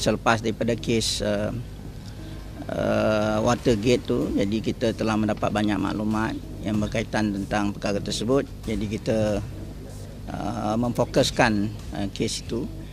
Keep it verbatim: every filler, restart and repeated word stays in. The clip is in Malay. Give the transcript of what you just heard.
selepas daripada kes uh, uh, Watergate tu, jadi kita telah mendapat banyak maklumat yang berkaitan tentang perkara tersebut. Jadi kita uh, memfokuskan uh, kes itu